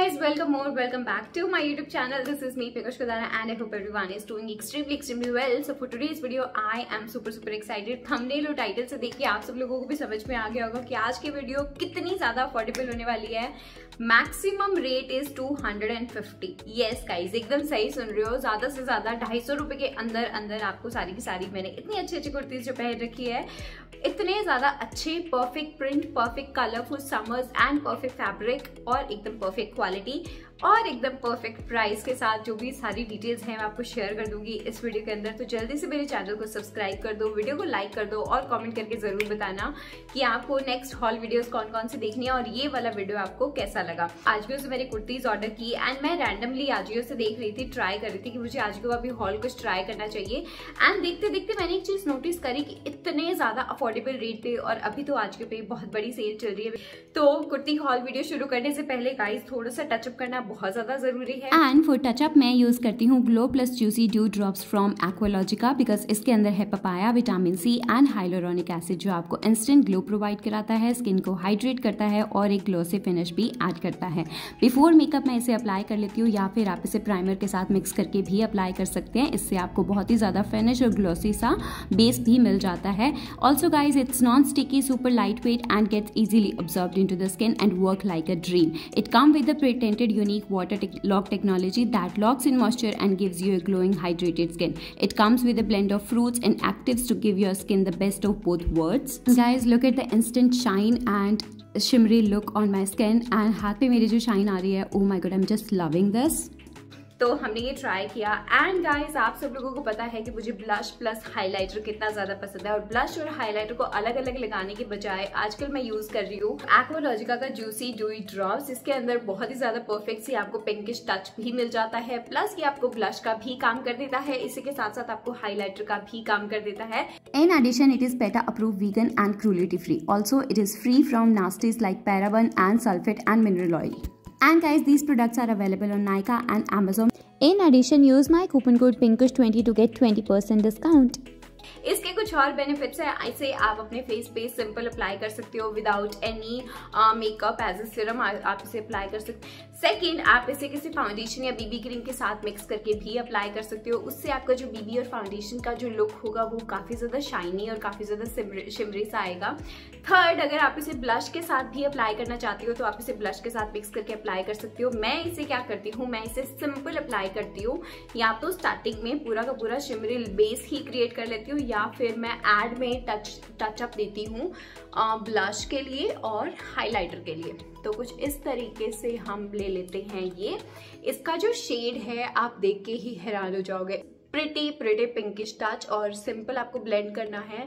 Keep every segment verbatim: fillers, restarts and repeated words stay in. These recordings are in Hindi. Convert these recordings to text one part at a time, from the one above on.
guys, welcome or welcome back to my YouTube channel. This is me Pinkush Khudana and I hope everyone is doing extremely extremely well. So for today's video I am super super excited. Thumbnail और टाइटल से देखिए आप सब लोगों को भी समझ में आ गया होगा कि आज की वीडियो कितनी ज्यादा अफोर्डेबल होने वाली है. Maximum rate is two hundred fifty. Yes guys, एकदम सही सुन रहे हो. ज्यादा से ज्यादा ढाई सौ रुपए के अंदर अंदर आपको सारी की सारी मैंने इतनी अच्छी अच्छी कुर्तीज जो पहन रखी है, इतने ज्यादा अच्छे perfect print, perfect colourful summers and perfect fabric और एकदम परफेक्ट क्वालिटी और एकदम परफेक्ट प्राइस के साथ जो भी सारी डिटेल्स हैं मैं आपको शेयर कर दूंगी इस वीडियो के अंदर. तो जल्दी से मेरे चैनल को सब्सक्राइब कर दो, वीडियो को लाइक कर दो और कमेंट करके जरूर बताना कि आपको नेक्स्ट हॉल वीडियोस कौन कौन सी देखनी है और ये वाला वीडियो आपको कैसा लगा. आजियो से मैंने कुर्तीज ऑर्डर की एंड मैं रैंडमली आजियो से देख रही थी, ट्राई कर रही थी कि मुझे आजियो अभी हॉल कुछ ट्राई करना चाहिए. एंड देखते देखते मैंने एक चीज नोटिस करी कि इतने ज्यादा अफोर्डेबल रेट पे और अभी तो आजियो पे बहुत बड़ी सेल चल रही है. तो कुर्ती हॉल वीडियो शुरू करने से पहले गाइस थोड़ा सा टचअप करना बहुत ज्यादा जरूरी है. एंड फॉर टचअप मैं यूज करती हूँ glow plus juicy dew drops from Aqualogica because इसके अंदर है papaya, vitamin C and hyaluronic acid जो आपको इंस्टेंट ग्लो प्रोवाइड कराता है, स्किन को हाइड्रेट करता है और एक ग्लोसी फिनिश भी ऐड करता है. बिफोर मेकअप मैं इसे अप्लाई कर लेती हूँ या फिर आप इसे प्राइमर के साथ मिक्स करके भी अप्लाई कर सकते हैं. इससे आपको बहुत ही ज्यादा फिनिश और ग्लोसी सा बेस भी मिल जाता है. Also guys it's non sticky, super light weight and gets easily absorbed into the skin and work like a dream. It come with the patented unique water lock technology that locks in moisture and gives you a glowing hydrated skin. It comes with a blend of fruits and actives to give your skin the best of both worlds. Guys, look at the instant shine and shimmery look on my skin and हाथ पे मेरी जो shine आ रही है, oh my god, I'm just loving this. तो हमने ये ट्राई किया एंड गाइस आप सब लोगों को पता है कि मुझे ब्लश प्लस हाइलाइटर कितना ज्यादा पसंद है और ब्लश और हाइलाइटर को अलग अलग लगाने के बजाय आजकल मैं यूज कर रही हूँ एक्वालॉजिका का जूसी ड्यूई ड्रॉप्स. इसके अंदर बहुत ही ज्यादा परफेक्ट सी आपको पिंकिश टच भी मिल जाता है, प्लस ये आपको ब्लश का भी काम कर देता है, इसी के साथ साथ आपको हाईलाइटर का भी काम कर देता है. In addition, it is PETA approved, vegan and cruelty free. Also, it is free from nasties like paraben and sulfate and mineral oil. And guys, these products are available on Nykaa and Amazon. In addition, use my coupon code pinkush twenty to get twenty percent discount. इसके कुछ और बेनिफिट्स है. ऐसे आप अपने फेस पे सिंपल अप्लाई कर सकते हो without any makeup. As a serum आप इसे अप्लाई कर सकते हो. सेकंड, आप इसे किसी फाउंडेशन या बीबी क्रीम के साथ मिक्स करके भी अप्लाई कर सकते हो. उससे आपका जो बीबी और फाउंडेशन का जो लुक होगा वो काफी ज्यादा शाइनी और काफी ज्यादा शिमरी सा आएगा. थर्ड, अगर आप इसे ब्लश के साथ भी अप्लाई करना चाहती हो तो आप इसे ब्लश के साथ मिक्स करके अप्लाई कर सकती हो. मैं इसे क्या करती हूँ, मैं इसे सिंपल अप्लाई करती हूँ या तो स्टार्टिंग में पूरा का पूरा शिमरी बेस ही क्रिएट कर लेती हूँ या फिर मैं एड में टच टचअप देती हूँ ब्लश के लिए और हाइलाइटर के लिए. तो कुछ इस तरीके से हम ले लेते हैं. ये इसका जो शेड है आप देख के ही हैरान हो जाओगे. प्रिटी प्रिटी पिंकिश टच और सिंपल आपको ब्लेंड करना है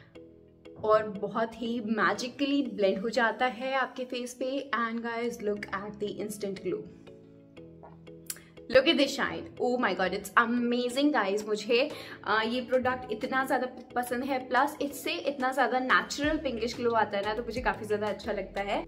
और बहुत ही मैजिकली ब्लेंड हो जाता है आपके फेस पे. And guys look at the instant glow, look at this shine. Oh my god, it's amazing guys. मुझे आ, ये प्रोडक्ट इतना ज़्यादा पसंद है, प्लस इससे इतना ज़्यादा नेचुरल पिंकिश ग्लो आता है ना, तो मुझे काफ़ी ज़्यादा अच्छा लगता है.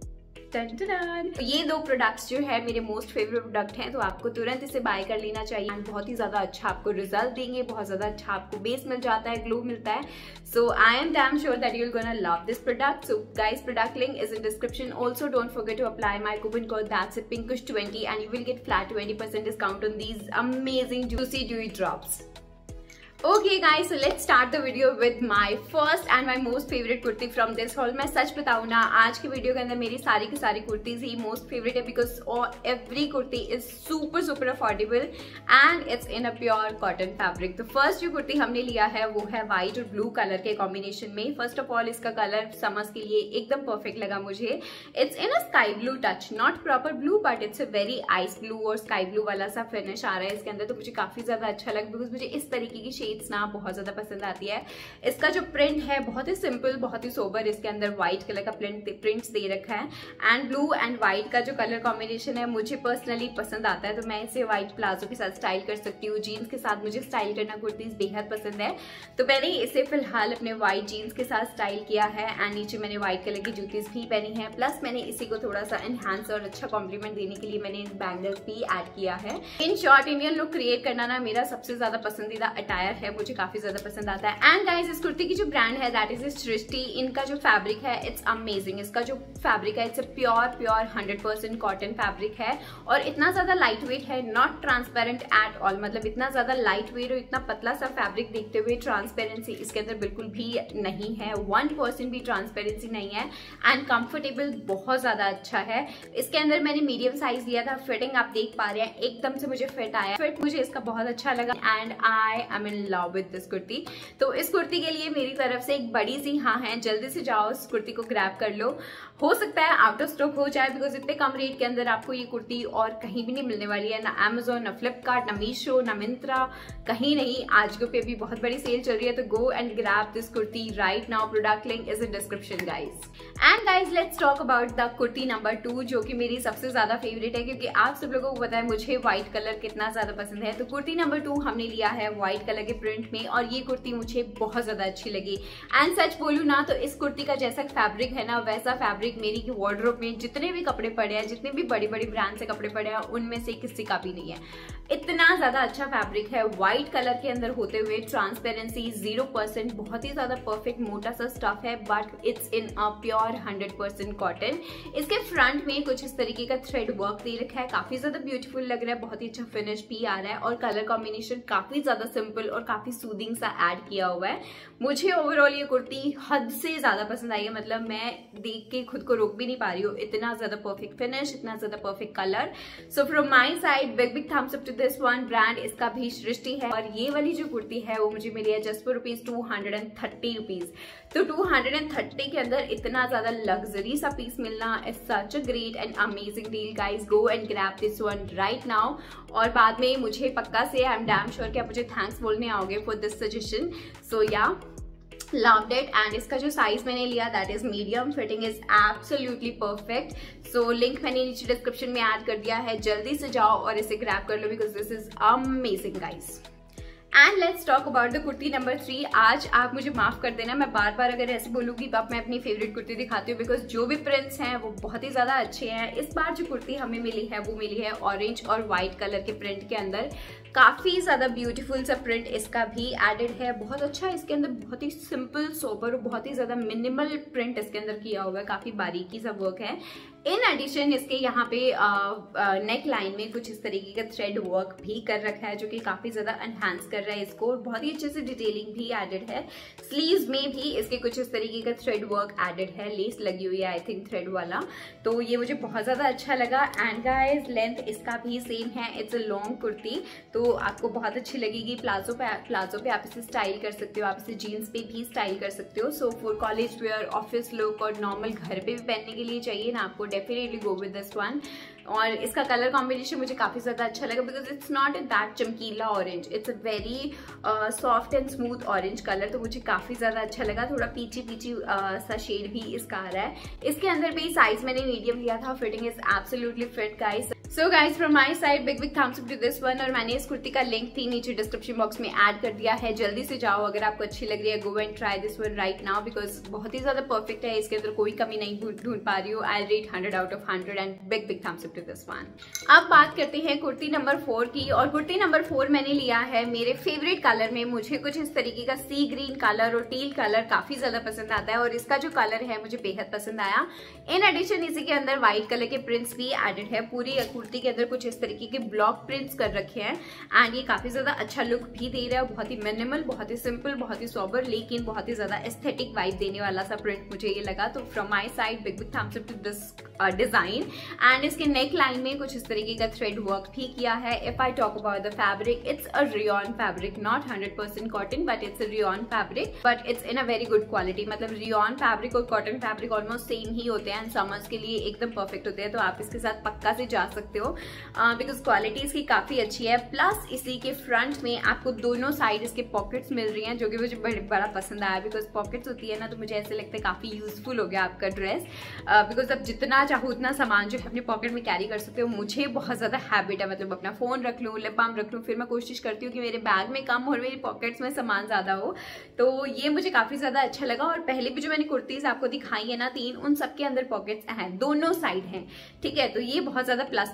ये दो प्रोडक्ट्स जो है मेरे मोस्ट फेवरेट प्रोडक्ट हैं, तो आपको तुरंत इसे बाय कर लेना चाहिए. बहुत ही ज्यादा अच्छा आपको रिजल्ट देंगे, बहुत ज्यादा अच्छा आपको बेस मिल जाता है, ग्लो मिलता है. So I am damn sure that you will gonna love this product. So guys, product link is in description. Also don't forget to apply my coupon code that's it pinkush twenty and you will get flat twenty percent discount on these amazing juicy dewy drops. Okay guys, so let's start the video with my first and my most favorite kurti from this haul. मैं सच बताऊँ ना, आज की वीडियो के अंदर मेरी सारी की सारी कुर्तीज ही मोस्ट फेवरेट है because every kurti is super super affordable and it's in a pure cotton fabric. तो फर्स्ट जो कुर्ती हमने लिया है वो है व्हाइट और ब्लू कलर के कॉम्बिनेशन में. फर्स्ट ऑफ ऑल इसका कलर समर्स के लिए एकदम परफेक्ट लगा मुझे. It's in a sky blue touch, not proper blue but it's a very ice blue और स्काई ब्लू वाला सा फिनिश आ रहा है इसके अंदर. तो मुझे काफी ज्यादा अच्छा लगा बिकॉज मुझे इस तरीके की शेड ना बहुत ज्यादा पसंद आती है. इसका जो प्रिंट है बहुत ही सिंपल, बहुत ही सोबर. इसके अंदर व्हाइट कलर का प्रिंट प्रिंट्स दे रखा है एंड ब्लू एंड व्हाइट का जो कलर कॉम्बिनेशन है मुझे पर्सनली पसंद आता है. तो मैं इसे व्हाइट प्लाजो के साथ स्टाइल कर सकती हूँ. जीन्स के साथ मुझे स्टाइल करना कुर्तीज बेहद पसंद है, तो मैंने इसे फिलहाल अपने व्हाइट जीन्स के साथ स्टाइल किया है. एंड नीचे मैंने व्हाइट कलर की जूतीज भी पहनी है, प्लस मैंने इसी को थोड़ा सा एनहांस और अच्छा कॉम्प्लीमेंट देने के लिए मैंने बैंगल्स भी एड किया है. In short, Indian look create करना ना मेरा सबसे ज्यादा पसंदीदा अटायर है, मुझे काफी ज्यादा पसंद आता है। एंड गाइज, इस कुर्ती की जो ब्रांड है दैट इज सृष्टि। इनका जो फैब्रिक है इट्स अमेजिंग। इसका जो फैब्रिक है it's a pure pure hundred percent cotton fabric है और इतना ज्यादा लाइट वेट है, नॉट ट्रांसपेरेंट एट ऑल। मतलब इतना ज्यादा लाइट वेट और इतना पतला सा फैब्रिक देखते हुए ट्रांसपेरेंसी इसके अंदर बिल्कुल भी नहीं है, वन परसेंट भी ट्रांसपेरेंसी नहीं है। एंड कंफर्टेबल बहुत ज्यादा अच्छा है। इसके अंदर मैंने मीडियम साइज लिया था। फिटिंग आप देख पा रहे हैं, एकदम से मुझे फिट आया। फिट मुझे इसका बहुत अच्छा लगा and I am in love with this kurti. तो इस कुर्ती के लिए मेरी तरफ से एक बड़ी सी हाँ है, जल्दी से जाओ इस कुर्ती को ग्रैब कर लो। हो सकता है आउट ऑफ स्टॉक हो जाए बिकॉज इतने कम रेट के अंदर आपको ये कुर्ती और कहीं भी नहीं मिलने वाली है, ना अमेजोन, ना फ्लिपकार्ट, ना मीशो, ना मिंत्रा, कहीं नहीं। आज पे भी बहुत बड़ी सेल चल रही है, तो go and grab this kurti right now. Product link is in description guys. And guys, let's talk about the kurti number two, जो कि मेरी सबसे ज्यादा फेवरेट है क्योंकि आप सब लोगों को पता है मुझे व्हाइट कलर कितना ज्यादा पसंद है। तो कुर्ती नंबर टू हमने लिया है व्हाइट कलर के प्रिंट में और ये कुर्ती मुझे बहुत ज्यादा अच्छी लगी। एंड सच बोलूं ना तो इस कुर्ती का जैसा फैब्रिक है ना वैसा फैब्रिक मेरी वार्डरोब में जितने भी कपड़े पड़े हैं, जितने भी बड़ी बड़ी ब्रांड से कपड़े पड़े हैं, उनमें से किसी का भी नहीं है। इतना ज्यादा अच्छा फैब्रिक है, व्हाइट कलर के अंदर होते हुए ट्रांसपेरेंसी जीरो परसेंट, बहुत ही ज्यादा परफेक्ट मोटा सा स्टफ है but it's in a pure hundred percent cotton. इसके फ्रंट में कुछ इस तरीके का थ्रेड वर्क दे रखा है, काफी ज्यादा ब्यूटीफुल लग रहा है, बहुत ही अच्छा फिनिश भी आ रहा है और कलर कॉम्बिनेशन काफी ज्यादा सिंपल और काफी सूदिंग सा ऐड किया हुआ है। मुझे ओवरऑल ये कुर्ती हद से ज्यादा पसंद आई है। मतलब मैं देख के खुद को रोक भी नहीं पा रही हूँ, इतना ज्यादा परफेक्ट फिनिश, इतना ज्यादा perfect colour. So from my side big big thumbs up to this one. Brand इसका भी सृष्टि है और ये वाली जो कुर्ती है वो मुझे मिली है just for rupees two hundred and thirty rupees. तो टू हंड्रेड एंड थर्टी के अंदर इतना ज्यादा लग्जरी सा पीस मिलना is such a great and amazing deal guys. Go and grab this one right now. और बाद में मुझे पक्का से आई एम डैम श्योर कि आप मुझे थैंक्स बोलने आओगे फॉर दिस सजेशन। सो या loved it। एंड इसका जो साइज मैंने लिया that is medium. Fitting is absolutely perfect. So link मैंने नीचे डिस्क्रिप्शन में ऐड कर दिया है, जल्दी से जाओ और इसे ग्रैब कर लो because this is amazing guys. And let's talk about the kurti number three. आज आप मुझे माफ कर देना, मैं बार बार अगर ऐसे बोलूंगी तो अब मैं अपनी फेवरेट कुर्ती दिखाती हूँ बिकॉज जो भी प्रिंट्स हैं वो बहुत ही ज्यादा अच्छे हैं। इस बार जो कुर्ती हमें मिली है वो मिली है ऑरेंज और व्हाइट कलर के प्रिंट के अंदर। काफी ज्यादा ब्यूटीफुल सा प्रिंट इसका भी एडेड है, बहुत अच्छा। इसके अंदर बहुत ही सिंपल सोबर और बहुत ही ज्यादा मिनिमल प्रिंट इसके अंदर किया हुआ है, काफी बारीकी सा वर्क है। इन एडिशन इसके यहाँ पे नेक लाइन में कुछ इस तरीके का थ्रेड वर्क भी कर रखा है जो कि काफी ज्यादा एनहांस कर रहा है इसको और बहुत ही अच्छे से डिटेलिंग भी एडेड है। स्लीव्स में भी इसके कुछ इस तरीके का थ्रेड वर्क एडेड है, लेस लगी हुई है आई थिंक थ्रेड वाला। तो ये मुझे बहुत ज्यादा अच्छा लगा। एंड गाइस, लेंथ इसका भी सेम है, इट्स अ लॉन्ग कुर्ती, तो आपको बहुत अच्छी लगेगी। प्लाजो पे प्लाजो पे आप इसे स्टाइल कर सकते हो, आप इसे जीन्स पे भी स्टाइल कर सकते हो। So for college wear, office look और नॉर्मल घर पे भी पहनने के लिए चाहिए ना आपको, definitely go with this one. और इसका कलर कॉम्बिनेशन मुझे काफी ज्यादा अच्छा लगा बिकॉज इट्स नॉट दैट चमकीला orange, it's a very soft and smooth orange colour. तो मुझे काफी ज्यादा अच्छा लगा, थोड़ा पीची पीची uh, सा शेड भी इसका आ रहा है। इसके अंदर भी साइज मैंने मीडियम लिया था। Fitting is absolutely fit guys. So guys from my side big big thumbs up to this one. और मैंने इस कुर्ती का लिंक थी नीचे डिस्क्रिप्शन बॉक्स में ऐड कर दिया है, जल्दी से जाओ अगर आपको अच्छी लग रही है। Go and try this one right now because बहुत ही ज्यादा परफेक्ट है, इसके अंदर कोई कमी नहीं ढूंढ पा रही हूँ। I rate hundred out of hundred and big big thumbs up to this one. अब बात करते हैं कुर्ती नंबर फोर की। और कुर्ती नंबर फोर मैंने लिया है मेरे फेवरेट कलर में। मुझे कुछ इस तरीके का सी ग्रीन कलर और टील कलर काफी ज्यादा पसंद आता है और इसका जो कलर है मुझे बेहद पसंद आया। इन एडिशन इसी के अंदर व्हाइट कलर के प्रिंट्स भी एडेड है। पूरी कुर्ती के अंदर कुछ इस तरीके के ब्लॉक प्रिंट्स कर रखे हैं एंड ये काफी ज्यादा अच्छा लुक भी दे रहा है। बहुत ही मिनिमल, बहुत ही सिंपल, बहुत ही सोबर, लेकिन बहुत ही ज्यादा एस्थेटिक वाइब देने वाला सा प्रिंट मुझे ये लगा। तो from my side big big thumbs up to this design. And इसके नेक लाइन में कुछ इस तरीके का थ्रेड वर्क भी किया है। If I talk about the fabric, it's a rayon fabric, not hundred percent cotton but it's a rayon fabric, but it's in a very good quality. मतलब रियॉन फैब्रिक और कॉटन फैब्रिक ऑलमोस्ट सेम ही होते हैं एंड समर्स के लिए एकदम परफेक्ट होते हैं। तो आप इसके साथ पक्का से जा सकते हो बिकॉज क्वालिटी इसकी काफी अच्छी है। प्लस इसी के फ्रंट में आपको दोनों साइड इसके पॉकेट्स मिल रही हैं जो कि मुझे बड़ा पसंद आया बिकॉज पॉकेट्स होती है ना तो मुझे ऐसे लगता है काफी यूजफुल हो गया आपका ड्रेस बिकॉज अब जितना चाहो उतना सामान जो है अपने पॉकेट में कैरी कर सकते हो। मुझे बहुत ज्यादा हैबिट है, मतलब अपना फोन रख लूँ, लिप बाम रख लूँ, फिर मैं कोशिश करती हूँ कि मेरे बैग में कम और मेरी पॉकेट्स में सामान ज्यादा हो। तो ये मुझे काफी ज्यादा अच्छा लगा। और पहले भी जो मैंने कुर्तीज आपको दिखाई है ना तीन, उन सबके अंदर पॉकेट्स हैं, दोनों साइड हैं, ठीक है। तो ये बहुत ज्यादा प्लस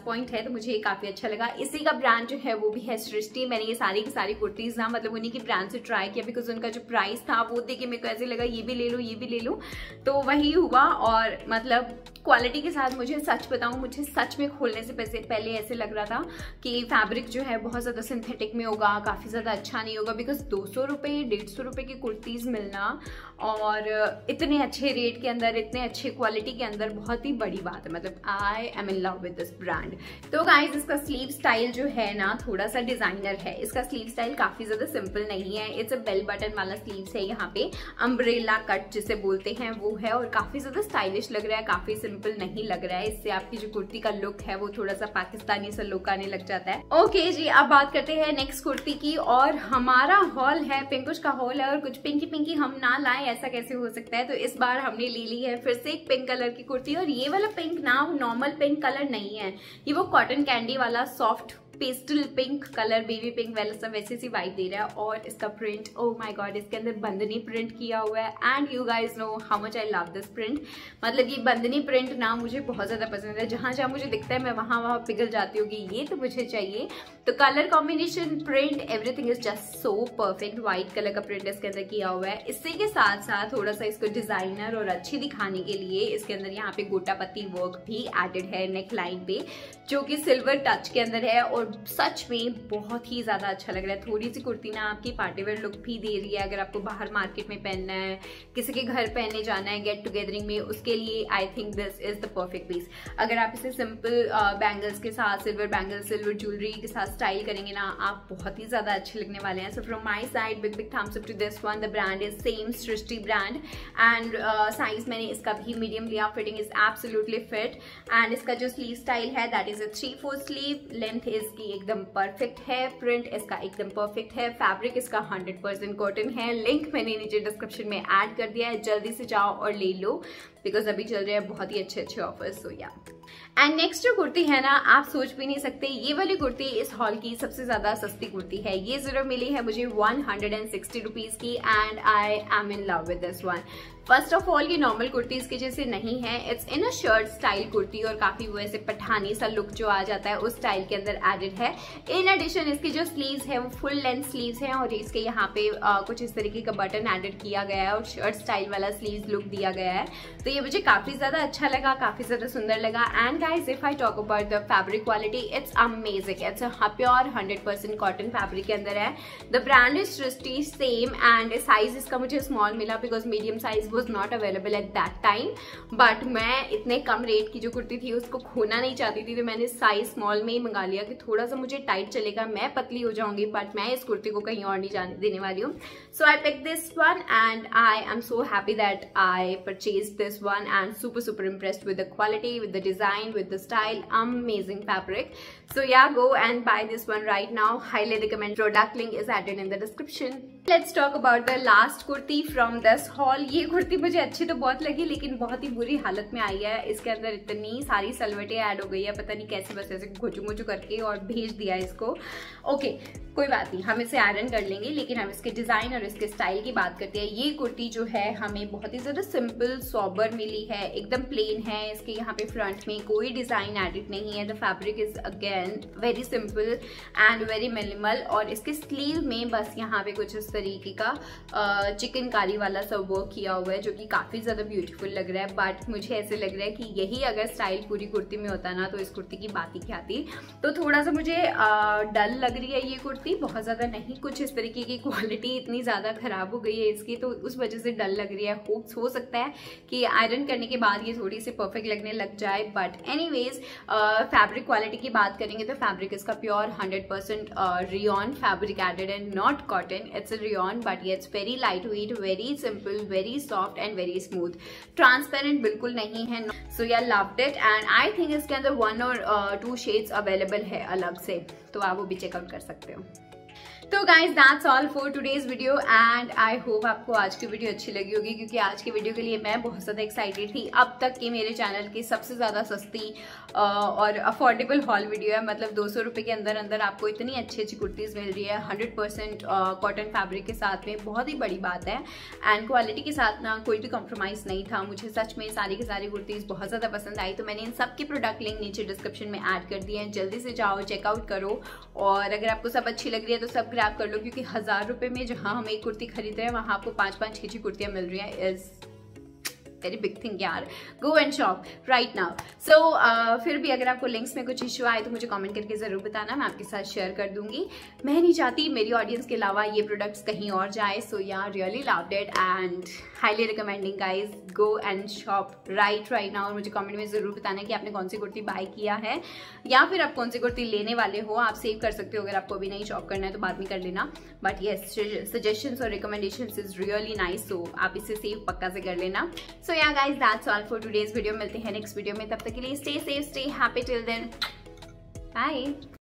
पॉइंट है, तो मुझे ये काफी अच्छा लगा। इसी का ब्रांड जो है वो भी है सृष्टि। मैंने ये सारी की सारी कुर्तीज ना मतलब उन्हीं की ब्रांड से ट्राई किया, बिकॉज उनका जो प्राइस था वो देख के मेरे को ऐसे लगा ये भी ले लो ये भी ले लो, तो वही हुआ। और मतलब क्वालिटी के साथ मुझे सच बताऊं, मुझे सच में खोलने से पैसे पहले ऐसे लग रहा था कि फैब्रिक जो है बहुत ज़्यादा सिंथेटिक में होगा, काफ़ी ज़्यादा अच्छा नहीं होगा, बिकॉज दो सौ रुपये डेढ़ सौ रुपये की कुर्तीज़ मिलना और इतने अच्छे रेट के अंदर, इतने अच्छे क्वालिटी के अंदर, बहुत ही बड़ी बात है। मतलब I am in love with this brand. तो गाइज इसका स्लीव स्टाइल जो है ना थोड़ा सा डिजाइनर है। इसका स्लीव स्टाइल काफ़ी ज़्यादा सिंपल नहीं है, इट्स अ बेल बटन वाला स्लीव्स है, यहाँ पे अम्ब्रेला कट जिसे बोलते हैं वो है, और काफ़ी ज़्यादा स्टाइलिश लग रहा है, काफ़ी सिंपल नहीं लग रहा है। इससे आपकी जो कुर्ती का लुक है वो थोड़ा सा पाकिस्तानी सा लुक आने लग जाता है। ओके जी, अब बात करते हैं नेक्स्ट कुर्ती की, और हमारा हॉल है पिंकुश का हॉल है, और कुछ पिंकी पिंकी हम ना लाएं ऐसा कैसे हो सकता है। तो इस बार हमने ले ली है फिर से एक पिंक कलर की कुर्ती, और ये वाला पिंक ना नॉर्मल पिंक कलर नहीं है, ये वो कॉटन कैंडी वाला soft pastel pink colour, baby pink वाला सब वैसे सी वाइब दे रहा है। और इसका प्रिंट, ओह माय गॉड, इसके अंदर बंदनी प्रिंट किया हुआ है, and you guys know how much I love this print. मतलब ये बंदनी प्रिंट ना मुझे बहुत ज़्यादा पसंद है, जहाँ जहाँ मुझे दिखता है मैं वहाँ वहाँ पिघल जाती हूँ कि ये तो मुझे चाहिए। तो colour combination, print, everything is just so perfect. White colour का प्रिंट इसके अंदर किया हुआ है। इसी के साथ साथ थोड़ा सा इसको डिजाइनर और अच्छी दिखाने के लिए इसके अंदर यहाँ पे गोटा पत्ती वर्क भी एडेड है नेक लाइन पे, जो कि सिल्वर टच के अंदर है, और सच में बहुत ही ज्यादा अच्छा लग रहा है। थोड़ी सी कुर्ती ना आपकी पार्टीवेयर लुक भी दे रही है, अगर आपको बाहर मार्केट में पहनना है, किसी के घर पहनने जाना है गेट टुगेदरिंग में, उसके लिए I think this is the perfect piece. अगर आप इसे सिंपल बैंगल्स के साथ, सिल्वर बैंगल्स, सिल्वर ज्वेलरी के साथ स्टाइल करेंगे ना, आप बहुत ही ज्यादा अच्छे लगने वाले हैं। So from my side big big thumbs up to this one. The brand is same Srishti brand, and size मैंने इसका भी मीडियम लिया, fitting is absolutely fit, and इसका जो स्लीव स्टाइल है that is a three four sleeve, length इसकी एकदम परफेक्ट है, प्रिंट इसका एकदम परफेक्ट है, फैब्रिक इसका हंड्रेड परसेंट कॉटन है। लिंक मैंने नीचे डिस्क्रिप्शन में ऐड कर दिया है, जल्दी से जाओ और ले लो, बिकॉज अभी चल रहे हैं बहुत ही अच्छे अच्छे ऑफर्स। सो या एंड नेक्स्ट जो कुर्ती है ना, आप सोच भी नहीं सकते, ये वाली कुर्ती इस हॉल की सबसे ज्यादा सस्ती कुर्ती है। ये जरूर मिली है मुझे one hundred and sixty rupees की, and I am in love with this one. First of all ये नॉर्मल कुर्तीज के जैसे नहीं है, it's in a shirt style kurti, और काफी वो ऐसे पठानी सा लुक जो आ जाता है उस स्टाइल के अंदर एडेड है। इन एडिशन इसकी जो स्लीव्स है वो फुल लेंथ स्लीव्स हैं, और इसके यहाँ पे आ, कुछ इस तरीके का बटन एडेड किया गया है, और शर्ट स्टाइल वाला स्लीव्स लुक दिया गया है। तो ये मुझे काफी ज्यादा अच्छा लगा, काफी ज्यादा सुंदर लगा। And guys if I talk about the fabric quality, it's amazing, it's a pure hundred percent cotton fabric के अंदर है। The brand is Srishti same, and size इसका मुझे स्मॉल मिला, because medium size was not available at that time, but मैं इतने कम रेट की जो कुर्ती थी उसको खोना नहीं चाहती थी, तो मैंने साइज स्मॉल में ही मंगा लिया कि थोड़ा सा मुझे टाइट चलेगा, मैं पतली हो जाऊंगी, बट मैं इस कुर्ती को कहीं और नहीं जाने देने वाली हूँ। So I pick this one, and I am so happy that I purchase this one, and super super impressed with the quality, with the design, with the style, amazing fabric. So yeah, go and buy this one right now. Highly recommend. Product link is added in the description. Let's talk about the last kurti from this haul. ये कुर्ती मुझे अच्छी तो बहुत लगी, लेकिन बहुत ही बुरी हालत में आई है। इसके अंदर इतनी सारी सलवटें ऐड हो गई है, पता नहीं कैसे बस ऐसे घुचू घुचू करके और भेज दिया इसको। ओके okay, कोई बात नहीं, हम इसे आयरन कर लेंगे, लेकिन हम इसके डिजाइन और इसके स्टाइल की बात करते हैं। ये कुर्ती जो है हमें बहुत ही ज्यादा सिंपल सॉबर मिली है, एकदम प्लेन है। इसके यहाँ पे फ्रंट में कोई डिजाइन एडिट नहीं है। The fabric is again very simple and very minimal, और इसके स्लीव में बस यहाँ पे कुछ इस तरीके का चिकनकारी वाला सब वर्क किया हुआ है, जो कि काफी ज्यादा ब्यूटीफुल लग रहा है। बट मुझे ऐसे लग रहा है कि यही अगर स्टाइल पूरी कुर्ती में होता ना, तो इस कुर्ती की बात ही क्या थी। तो थोड़ा सा मुझे डल लग रही है ये कुर्ती, बहुत ज्यादा नहीं, कुछ इस तरीके की क्वालिटी इतनी ज्यादा खराब हो गई है इसकी, तो उस वजह से डल लग रही है। होप्स हो सकता है कि आयरन करने के बाद ये थोड़ी सी परफेक्ट लगने लग जाए। बट एनीवेज फैब्रिक क्वालिटी की बात करेंगे तो फैब्रिक इसका pure hundred percent rayon fabric added and not cotton. It's rayon, but ये it's very light weight, very simple, very soft and very smooth. Transparent बिल्कुल नहीं है। So yeah loved it, and I think इसके अंदर वन और टू शेड्स अवेलेबल है अलग से, तो आप वो भी चेकआउट कर सकते हो। तो guys that's all for today's video and I hope आपको आज की वीडियो अच्छी लगी होगी, क्योंकि आज की वीडियो के लिए मैं बहुत ज़्यादा एक्साइटेड थी। अब तक की मेरे चैनल की सबसे ज़्यादा सस्ती और अफोर्डेबल हॉल वीडियो है। मतलब दो सौ रुपये के अंदर अंदर आपको इतनी अच्छी अच्छी कुर्तीज़ मिल रही है हंड्रेड परसेंट कॉटन फैब्रिक के साथ में, बहुत ही बड़ी बात है। एंड क्वालिटी के साथ ना कोई भी कॉम्प्रोमाइज़ नहीं था। मुझे सच में सारी की सारी कुर्तीज़ बहुत ज़्यादा पसंद आई, तो मैंने इन सब की प्रोडक्ट लिंक नीचे डिस्क्रिप्शन में ऐड कर दिए हैं। जल्दी से जाओ, चेकआउट करो, और अगर आपको सब अच्छी लग रही है तो सब ग्रैब कर लो, क्योंकि हजार रुपए में जहां हम एक कुर्ती खरीद रहे हैं वहां आपको पांच पांच छह छह कुर्तियां मिल रही हैं। इज वेरी बिग थिंग यार, go and shop right now. So फिर भी अगर आपको लिंक्स में कुछ इशू आए तो मुझे कमेंट करके जरूर बताना, मैं आपके साथ शेयर कर दूंगी। मैं नहीं चाहती मेरी ऑडियंस के अलावा ये प्रोडक्ट्स कहीं और जाए। सो यार really loved it and highly recommending guys, go and shop right right now. और मुझे कमेंट में जरूर बताना कि आपने कौन सी कुर्ती बाय किया है या फिर आप कौन सी कुर्ती लेने वाले हो। आप सेव कर सकते हो, अगर आपको अभी नहीं शॉप करना है तो बाद में कर लेना। बट येस, सजेशंस और recommendations is really nice, so आप इसे सेव पक्का से कर लेना। So yeah guys that's all for today's video. मिलते हैं नेक्स्ट वीडियो में, तब तक के लिए stay safe, stay happy till then, bye.